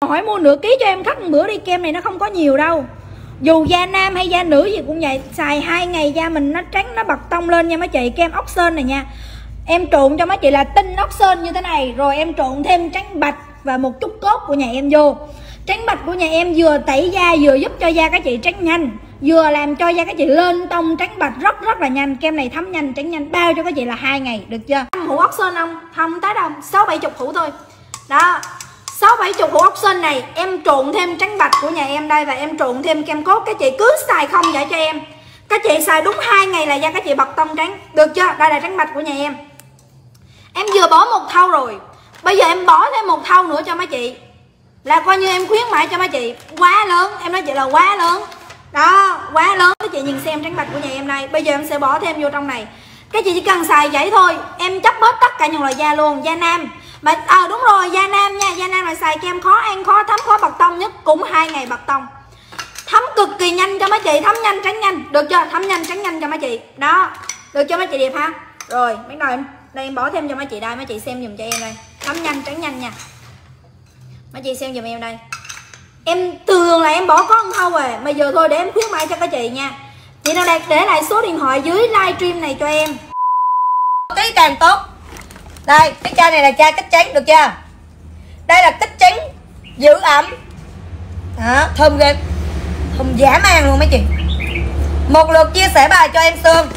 hỏi mua nửa ký cho em khách một bữa đi, kem này nó không có nhiều đâu. Dù da nam hay da nữ gì cũng vậy, xài 2 ngày da mình nó trắng, nó bật tông lên nha mấy chị. Kem ốc sên này nha, em trộn cho mấy chị là tinh ốc sên như thế này, rồi em trộn thêm trắng bạch và một chút cốt của nhà em vô. Trắng bạch của nhà em vừa tẩy da, vừa giúp cho da các chị trắng nhanh, vừa làm cho da các chị lên tông trắng bạch rất là nhanh. Kem này thấm nhanh, trắng nhanh, bao cho các chị là 2 ngày, được chưa? Hũ ốc sên không? Không tới đâu, 6-70 hũ thôi. Đó, 6-70 hũ ốc sên này em trộn thêm trắng bạch của nhà em đây, và em trộn thêm kem cốt. Các chị cứ xài không vậy cho em. Các chị xài đúng 2 ngày là da các chị bật tông trắng, được chưa? Đây là trắng bạch của nhà em. Em vừa bỏ một thau rồi, bây giờ em bỏ thêm một thau nữa cho mấy chị, là coi như em khuyến mãi cho mấy chị. Quá lớn, em nói chị là quá lớn. Đó, quá lớn. Các chị nhìn xem trắng bạch của nhà em đây. Bây giờ em sẽ bỏ thêm vô trong này. Các chị chỉ cần xài vậy thôi, em chấp hết tất cả những loại da luôn. Da nam mà đúng rồi, da nam nha. Da nam là xài kem khó ăn, khó thấm, khó bật tông nhất, cũng 2 ngày bật tông. Thấm cực kỳ nhanh cho mấy chị, thấm nhanh trắng nhanh, được chưa? Thấm nhanh trắng nhanh cho mấy chị. Đó, được cho mấy chị đẹp ha. Rồi, bắt đầu đây em bỏ thêm cho mấy chị đây, mấy chị xem dùm cho em đây. Thấm nhanh trắng nhanh nha. Mấy chị xem dùm em đây. Em thường là em bỏ có một thau rồi, mà giờ thôi để em khuyến mãi cho các chị nha. Chị nào đạt để lại số điện thoại dưới livestream này cho em. Cái càng tốt. Đây, cái chai này là chai cách trắng, được chưa? Đây là cách trắng giữ ẩm. Đó, thơm ghê. Thơm dã man luôn mấy chị. Một lượt chia sẻ bài cho em Sương.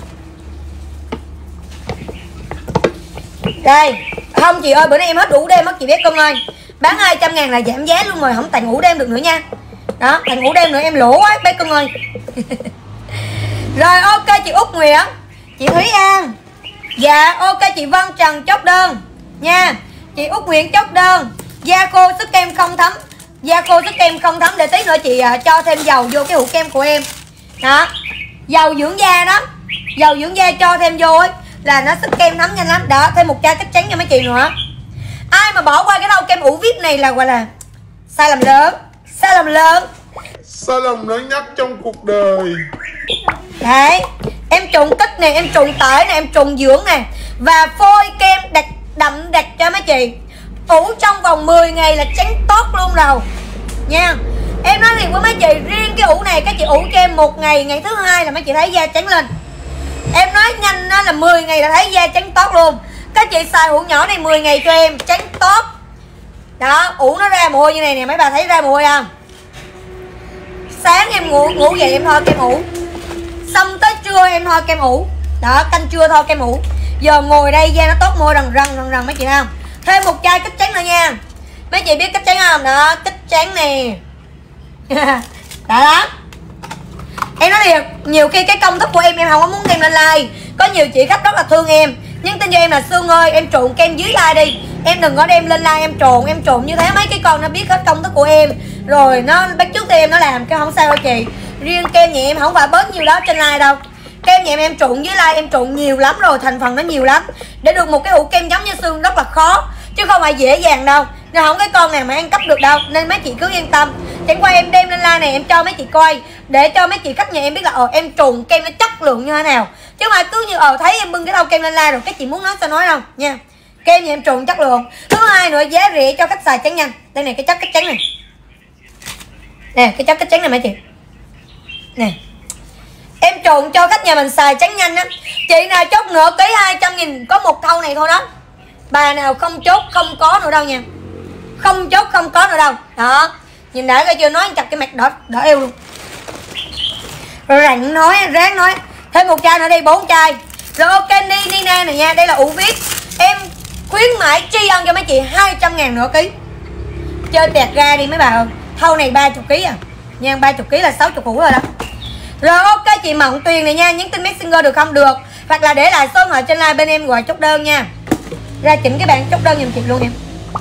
Đây, không chị ơi, bữa nay em hết ủ đêm mất chị biết không ơi. Bán 200.000 là giảm giá luôn rồi, không tặng ủ đêm được nữa nha. Đó, tặng ủ đêm nữa em lỗ quá bé cưng ơi. Rồi ok chị Út Nguyễn, chị Thúy An. Dạ ok chị Vân Trần chốt đơn nha. Chị Út Nguyễn chốt đơn. Da khô sức kem không thấm. Da khô sức kem không thấm, để tí nữa chị cho thêm dầu vô cái hũ kem của em. Đó, dầu dưỡng da đó. Dầu dưỡng da cho thêm vô ấy, là nó sức kem thấm nhanh lắm. Đó, thêm một chai cách trắng cho mấy chị nữa. Ai mà bỏ qua cái lau kem ủ vip này là gọi là sai lầm lớn. Sai lầm lớn. Sai lầm lớn nhất trong cuộc đời. Đấy, em trùng tích nè, em trùng tỏi nè, em trùng dưỡng nè, và phôi kem đậm đặc cho mấy chị. Ủ trong vòng 10 ngày là trắng tốt luôn rồi nha. Em nói thiệt với mấy chị, riêng cái ủ này các chị ủ cho em 1 ngày, ngày thứ 2 là mấy chị thấy da trắng lên. Em nói nhanh đó là 10 ngày là thấy da trắng tốt luôn. Các chị xài hũ nhỏ này 10 ngày cho em trắng tốt. Đó, ủ nó ra mồ hôi như này nè, mấy bà thấy ra mồ hôi không? Sáng em ngủ dậy em thoa kem ủ, xong tới trưa em thoa kem ủ. Đó, canh trưa thoa kem ủ. Giờ ngồi đây da nó tốt môi rần rần mấy chị thấy không? Thêm một chai cách trắng nữa nha. Mấy chị biết cách trắng không? Đó, cách trắng nè. Đó. Em nói thiệt, nhiều khi cái công thức của em không có muốn đem lên like. Có nhiều chị khách rất là thương em, nhắn tin cho em là Sương ơi em trộn kem dưới like đi, em đừng có đem lên like em trộn như thế. Mấy cái con nó biết hết công thức của em rồi, nó bắt chước theo em nó làm, cái không sao đâu chị. Riêng kem nhà em không phải bớt nhiều đó trên like đâu. Kem nhà em trộn dưới like em trộn nhiều lắm rồi, thành phần nó nhiều lắm. Để được một cái hũ kem giống như Sương rất là khó, chứ không phải dễ dàng đâu. Nên không cái con nào mà ăn cắp được đâu, nên mấy chị cứ yên tâm. Chẳng qua em đem lên like này em cho mấy chị coi, để cho mấy chị khách nhà em biết là em trộn kem nó chất lượng như thế nào. Chứ mà cứ như thấy em bưng cái lau kem lên like rồi các chị muốn nói sao nói đâu nha. Kem nhà em trộn chất lượng. Thứ hai nữa, giá rẻ cho khách xài trắng nhanh. Đây này, cái chất cách trắng này nè, cái chất cách trắng này mấy chị nè, em trộn cho khách nhà mình xài trắng nhanh á. Chị nào chốt nửa ký 200.000 có một thau này thôi đó. Bà nào không chốt không có nữa đâu nha. Không chốt không có nữa đâu. Đó, nhìn đã coi chưa, nói chặt cái mặt đỏ eo luôn. Rồi ráng nói thêm một chai nữa đi, 4 chai. Rồi ok, Nina này nha, đây là ủ vip. Em khuyến mãi tri ân cho mấy chị 200.000 nửa ký. Chơi tẹt ra đi mấy bà ơi. Thau này 30 kg à nha, 30 kg là 60 củ rồi đó. Rồi ok chị Mộng Tuyền này nha, nhắn tin Messenger được không? Được. Hoặc là để lại số điện thoại trên live bên em gọi chốt đơn nha. Ra chỉnh cái bạn chốt đơn giùm chị luôn em.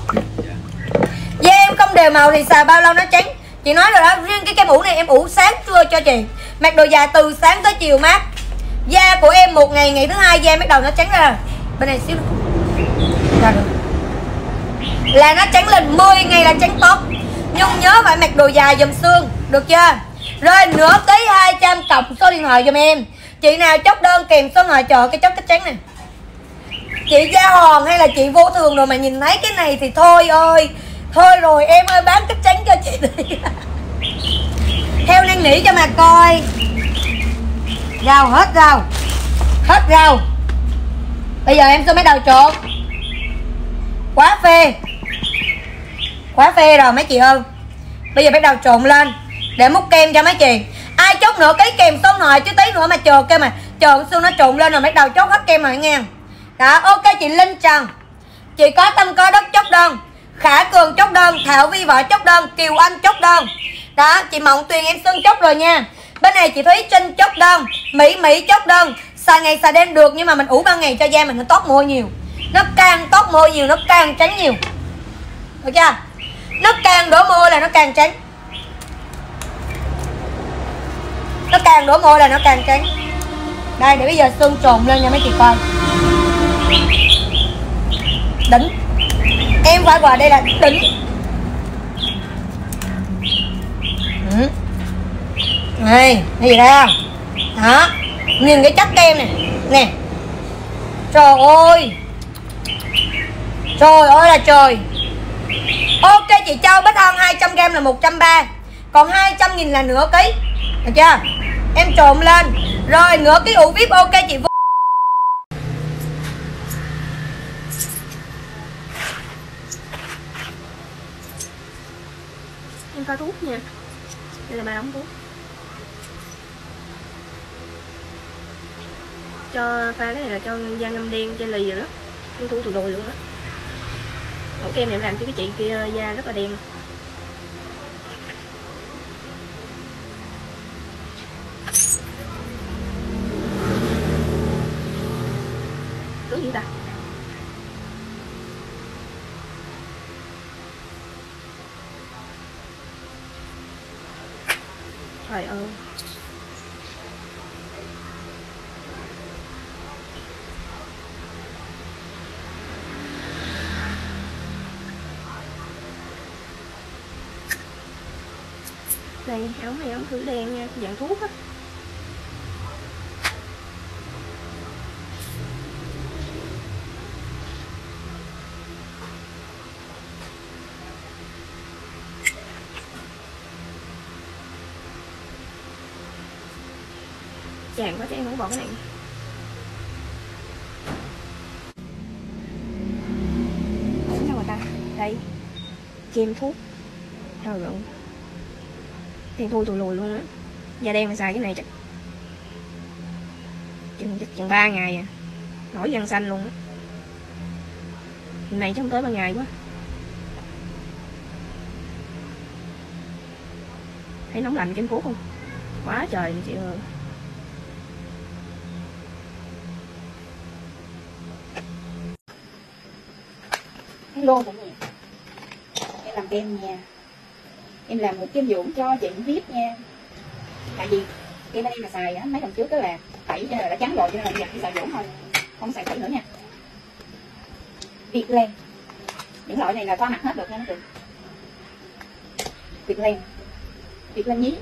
Da em không đều màu thì xài bao lâu nó trắng. Chị nói rồi đó, riêng cái kem ủ này em ủ sáng trưa cho chị. Mặc đồ dài từ sáng tới chiều mát. Da của em 1 ngày, ngày thứ 2 da bắt đầu nó trắng ra rồi. Bên này xíu nữa. Rồi được. Là nó trắng lên, 10 ngày là trắng tốt. Nhưng nhớ phải mặc đồ dài dùm Sương, được chưa? Rồi nửa ký 200 cộng số điện thoại dùm em. Chị nào chốt đơn kèm số điện thoại chờ cái chốt cách trắng này. Chị da hòn hay là chị vô thường rồi mà nhìn thấy cái này thì thôi ơi. Thôi rồi em ơi, bán cách trắng Heo năn nỉ cho mà coi. Rau hết rau. Hết rau. Bây giờ em xin mấy đầu trộn. Quá phê. Quá phê rồi mấy chị ơi. Bây giờ bắt đầu trộn lên để múc kem cho mấy chị. Ai chốt nửa ký kèm số nồi chứ tí nữa mà chờ kem mà chờ xương nó trộn lên rồi bắt đầu chốt hết kem rồi nghe. Đó, ok chị Linh Trần. Chị có Tâm có Đất chốt đơn, Khả Cường chốt đơn, Thảo Vi Vợ chốt đơn, Kiều Anh chốt đơn. Đó, chị Mộng Tuyền em xưng chốt rồi nha. Bên này chị Thúy Trinh chốt đơn, Mỹ chốt đơn. Xài ngày xài đêm được nhưng mà mình ủ ban ngày cho da mình nó tốt môi nhiều. Nó càng tốt môi nhiều, nó càng tránh nhiều. Được chưa? Nó càng đổ môi là nó càng tránh. Nó càng đổ môi là nó càng tránh. Đây để bây giờ xương trộn lên nha mấy chị coi. Đỉnh. Em phải gọi đây là đỉnh. Này, cái gì đây không? Đó. Nhìn cái chất kem này. Nè. Trời ơi. Trời ơi là trời. Ok chị Châu Bích Hân 200g là 130. Còn 200.000 là nửa ký. Được chưa? Em trộn lên. Rồi nửa ký ủ VIP ok chị. Em pha thuốc nha. Đây là 3 ống thuốc. Cho pha cái này là cho da ngâm đen, da lì rồi đó. Em thu từ đồi luôn đó. Mẫu kem này em làm cho cái chị kia da rất là đen. Nước gì ta? Trời ơi. Đây, ống này ống thử đen nha, dạng thuốc á. Chàng quá chứ em không bỏ cái này. Ủa đâu mà ta? Đây. Kem thuốc. Trời ơi. Đen thui tùi lùi luôn á. Da đen mà xài cái này chắc chừng 3 ngày à. Nổi gân xanh luôn á. Này chắc không tới 3 ngày quá. Thấy nóng lạnh kem thuốc không? Quá trời chị ơi. Hello mọi người, em làm kem nha. Em làm một kem dưỡng cho chị VIP nha. Tại vì kem bên em mà xài á, mấy lần trước đó là tẩy cho nên là đã trắng rồi, cho nên là bây giờ chỉ xài dưỡng thôi, không xài tẩy nữa nha. Việt Lan, những loại này là thoa mặt hết được nha mấy chị. Việt Lan nhí.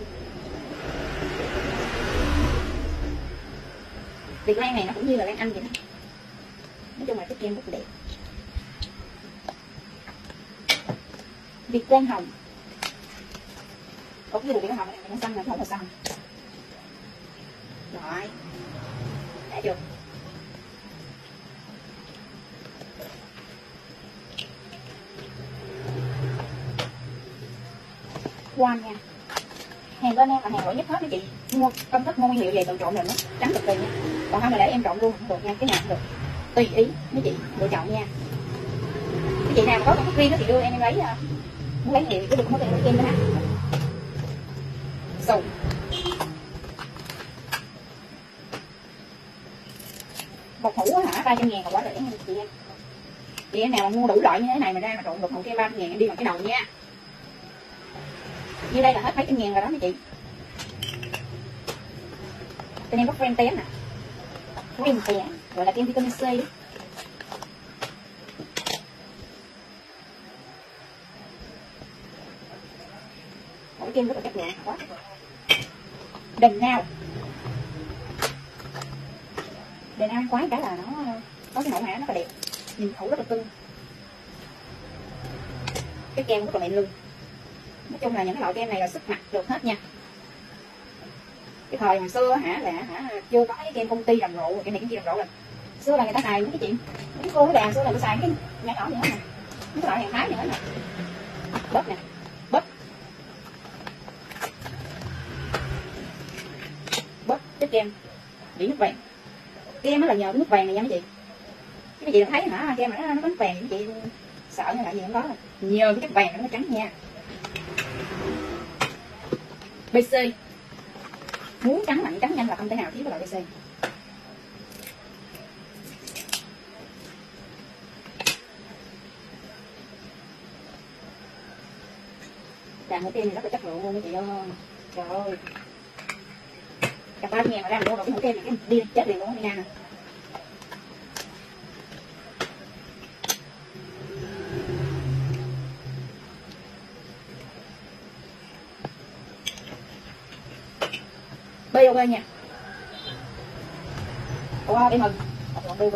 Việt Lan này nó cũng như là Lan Anh vậy đó. Nói chung là cái kem rất là đẹp. Việt Lan hồng. Có cái đồ Việt Lan hồng này nó xanh là không màu xanh. Rồi. Đã chưa? Quan nha. Hàng bên em là hàng nổi nhất hết mấy chị. Mua công thức mua nguyên liệu về tự trộn rồi nó trắng cực kỳ nha. Còn không là để em trộn luôn không được nha, cái nào cũng được. Tùy ý mấy chị lựa chọn nha. Cái chị nào mà có công thức riêng đó thì đưa em lấy muốn lấy nhiều cái được có tiền lấy kem đó ha. Sầu. Một hũ hả 300.000 là quá rẻ nha chị em. Chị em nào mà mua đủ loại như thế này mà ra mà trộn được hũ kem 300.000 em đi bằng cái đầu nha. Như đây là hết mấy trăm ngàn rồi đó mấy chị. Bên em có cream tém nè. Cream tém gọi là kem vitamin C đó. Mỗi kem rất là chất lượng quá. Đần nào. Đần nào quái cái là nó có cái mẫu mã nó là đẹp. Nhìn khẩu rất là tưng. Cái kem rất là mềm lưng. Nói chung là những cái loại kem này là sức mặt được hết nha. Cái thời hồi xưa là chưa có cái kem công ty rầm rộ, cái này cái gì rầm rộ rồi. Xưa là người ta xài những cái chuyện, những cô cái bà xưa là tôi xài cái nhỏ nhỏ vậy nè, những cái loại hàng Thái nữa nè, bóp nè, bóp cái kem bị nước vàng. Kem nó là nhờ cái nước vàng này nha mấy chị. Mấy chị thấy hả, kem nó có nước vàng, mấy chị sợ như là gì không có, nhờ cái chất vàng nó trắng nha. BC muốn trắng mạnh trắng nhanh là không thể nào thiếu cái loại BC. Làm một kem này rất là chất lượng luôn mấy chị ơi. Trời ơi, cặp 30.000 mà ra được cái hũ kem này đi chết liền luôn đi nè. BOB nha. Ủa em mừng. BOB.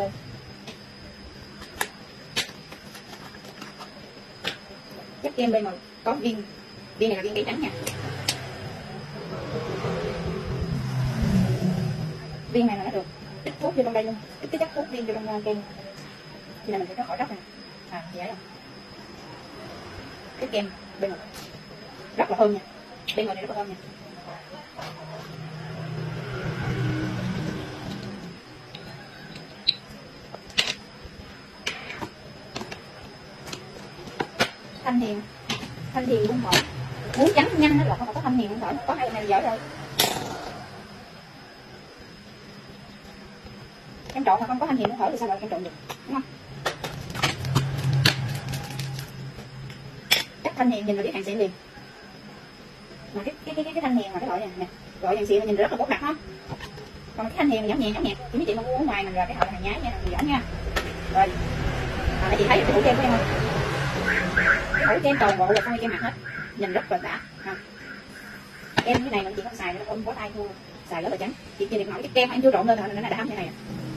Chất kem BM có viên này là viên cây trắng nha. Viên này là nó được ít thuốc vô trong đây luôn, ít cái chất thuốc viên vô trong kem, thì là mình sẽ có khỏi róc này, dễ không? Cái kem BM rất là thơm nha, BM này rất là thơm nha. Thanh thiền bún thỏi, muốn trắng nhanh là không có thanh thiền bún thỏi, có hai này dở rồi. Em trộn mà không có thanh thiền bún thỏi thì sao lại em trộn được, đúng không? Chắc thanh thiền nhìn là biết hàng xịn liền. Mà cái thanh thiền mà cái loại này nè, loại hàng xịn nhìn rất là bột đặc không? Còn cái thanh thiền nhỏ nhẹ thì mấy chị mà mua ở ngoài mình là cái loại hàng nhái nha, dở nha. Rồi, mấy chị thấy cái hũ kem của em không? Cái hũ kem toàn bộ là không kem mặt hết, nhìn rất là đã. Em cái này mình chỉ không xài nó không có tay thua, xài rất là trắng. Chỉ nhìn nói cái kem anh chưa trộn lên là nó đã đâm thế này.